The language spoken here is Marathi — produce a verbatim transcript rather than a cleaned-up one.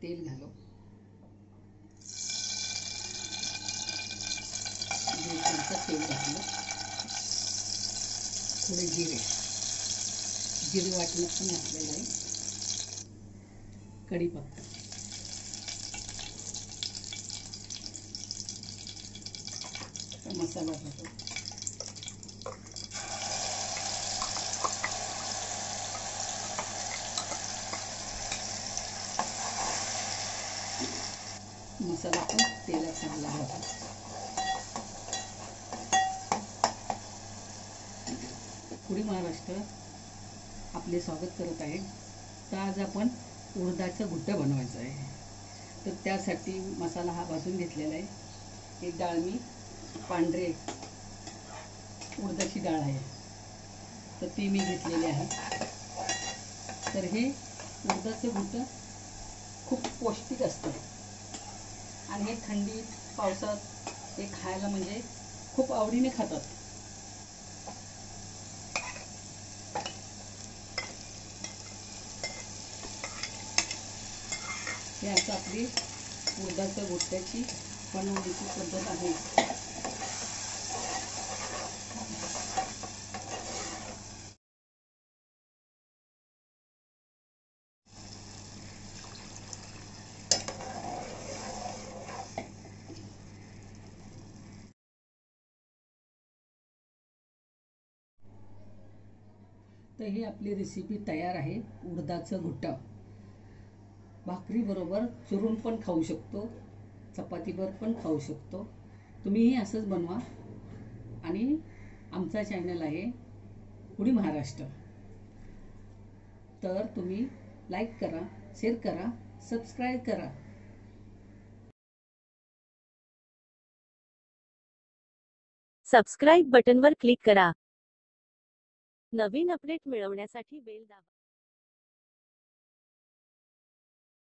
तेल घालू, दीड चमचा तेल घातलं, थोडे जिरे जिरे वाटणं पण घातलेलं आहे, कढीपत्ता, मसाला घालतो, मसाला पण तेलात चांगला घालतो. पुढे महाराष्ट्र आपले स्वागत करत आहे. तर आज आपण उडदाचं घुट्ट बनवायचं आहे. तर त्यासाठी मसाला हा भाजून घेतलेला आहे. एक डाळ मी पांढरे उडदाची डाळ आहे, तर ती मी घेतलेली आहे. तर हे उडदाचं घुट्ट खूप पौष्टिक असतं आणि हे थंडीत पावसात हे खायला म्हणजे खूप आवडीने खातात. हे असं आपली उडदाच्या घुट्ट्याची बनवण्याची पद्धत आहे. तर ही आपली रेसिपी तयार आहे. उडदाचं घुट्ट भाकरी बरोबर चुरून पण खाऊ शकतो, चपातीवर पण खाऊ शकतो. तुम्हीही असंच बनवा. आणि आमचा चॅनल आहे फूडी महाराष्ट्र, तर तुम्ही लाईक करा, शेअर करा, सबस्क्राईब करा. सबस्क्राईब बटनवर क्लिक करा. नवीन अपडेट मिळवण्यासाठी बेल दाबा.